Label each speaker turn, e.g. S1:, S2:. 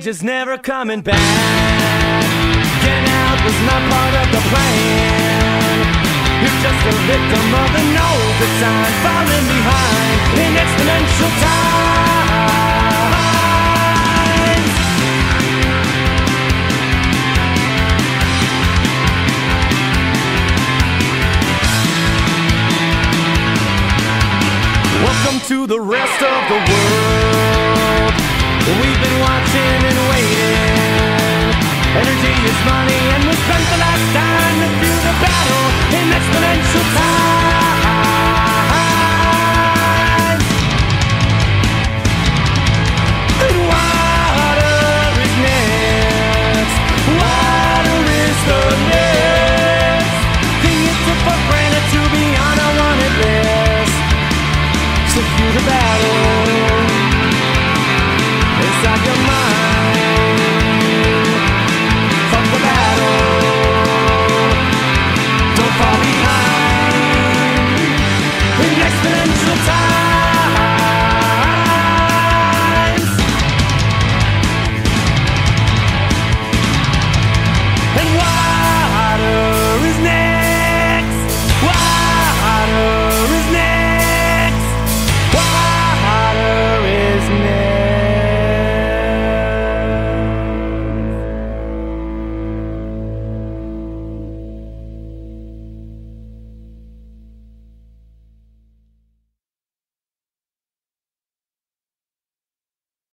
S1: just never coming back. Getting out was not part of the plan. You're just a victim of an overtime, falling behind in exponential times. Welcome to the rest of the world. We've been watching and waiting. Energy is money, and we spent the last time to do the battle in exponential time.